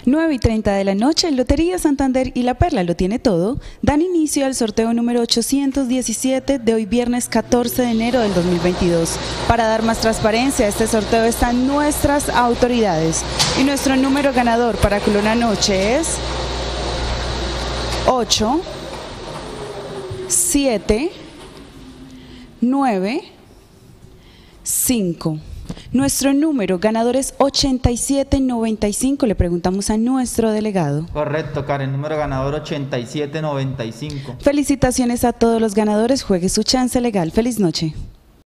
9:30 de la noche, Lotería Santander y La Perla lo tiene todo, dan inicio al sorteo número 817 de hoy viernes 14 de enero del 2022. Para dar más transparencia a este sorteo están nuestras autoridades y nuestro número ganador para Culona Noche es 8, 7, 9, 5. Nuestro número ganador es 8795. Le preguntamos a nuestro delegado. Correcto, Karen. Número ganador 8795. Felicitaciones a todos los ganadores. Juegue su chance legal. Feliz noche.